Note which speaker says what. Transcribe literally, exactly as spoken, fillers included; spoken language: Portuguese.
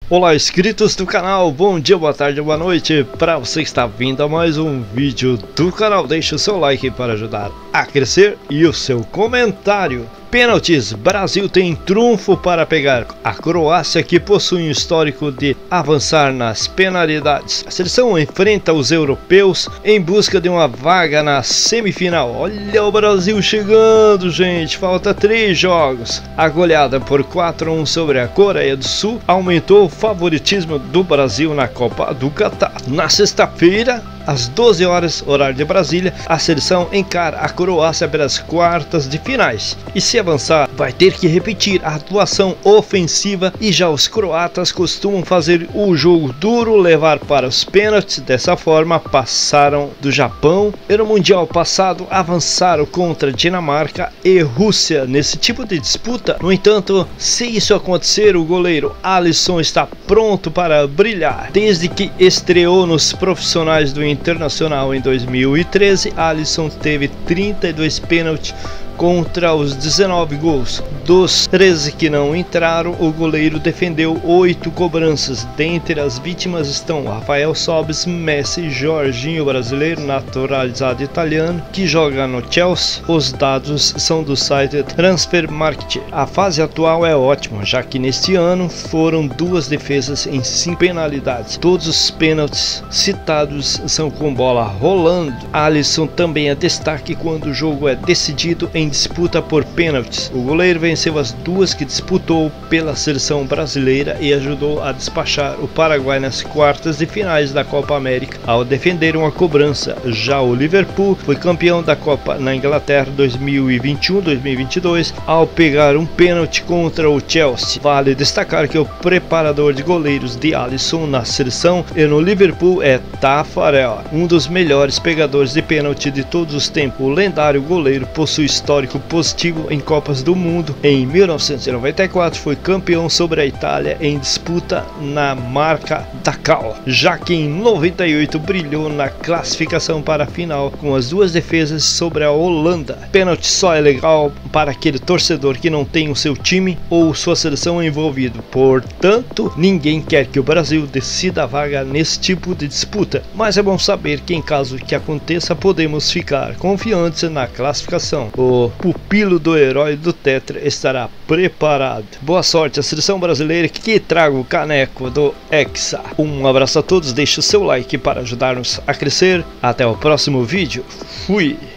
Speaker 1: Olá, inscritos do canal, bom dia, boa tarde, boa noite. Para você que está vindo a mais um vídeo do canal, deixe o seu like para ajudar a crescer e o seu comentário. Pênaltis, Brasil tem trunfo para pegar a Croácia, que possui um histórico de avançar nas penalidades. A seleção enfrenta os europeus em busca de uma vaga na semifinal. Olha o Brasil chegando, gente, falta três jogos. A goleada por quatro a um sobre a Coreia do Sul aumentou o favoritismo do Brasil na Copa do Catar. Na sexta-feira, às doze horas, horário de Brasília, a seleção encara a Croácia pelas quartas de finais. E se avançar, vai ter que repetir a atuação ofensiva, e já os croatas costumam fazer o jogo duro, levar para os pênaltis. Dessa forma, passaram do Japão e no Mundial passado avançaram contra Dinamarca e Rússia nesse tipo de disputa. No entanto, se isso acontecer, o goleiro Alisson está pronto para brilhar. Desde que estreou nos profissionais do Internacional em dois mil e treze, Alisson teve trinta e dois pênaltis contra os dezenove gols. Dos treze que não entraram, o goleiro defendeu oito cobranças. Dentre as vítimas estão Rafael Sobis, Messi, Jorginho, brasileiro naturalizado italiano, que joga no Chelsea. Os dados são do site Transfermarkt. A fase atual é ótima, já que neste ano foram duas defesas em cinco penalidades. Todos os pênaltis citados são com bola rolando. Alisson também é destaque quando o jogo é decidido em disputa por pênaltis. O goleiro venceu as duas que disputou pela seleção brasileira e ajudou a despachar o Paraguai nas quartas de finais da Copa América ao defender uma cobrança. Já o Liverpool foi campeão da Copa na Inglaterra dois mil e vinte e um dois mil e vinte e dois ao pegar um pênalti contra o Chelsea. Vale destacar que o preparador de goleiros de Alisson na seleção e no Liverpool é Tafarel, um dos melhores pegadores de pênalti de todos os tempos. O lendário goleiro possui história positivo em Copas do Mundo. Em mil novecentos e noventa e quatro foi campeão sobre a Itália em disputa na marca Dachau, já que em noventa e oito brilhou na classificação para a final com as duas defesas sobre a Holanda. Pênalti só é legal para aquele torcedor que não tem o seu time ou sua seleção envolvido. Portanto, ninguém quer que o Brasil decida a vaga nesse tipo de disputa, mas é bom saber que em caso que aconteça, podemos ficar confiantes na classificação. O pupilo do herói do Tetra estará preparado. Boa sorte à seleção brasileira que traga o caneco do Hexa. Um abraço a todos, deixe o seu like para ajudar-nos a crescer. Até o próximo vídeo. Fui!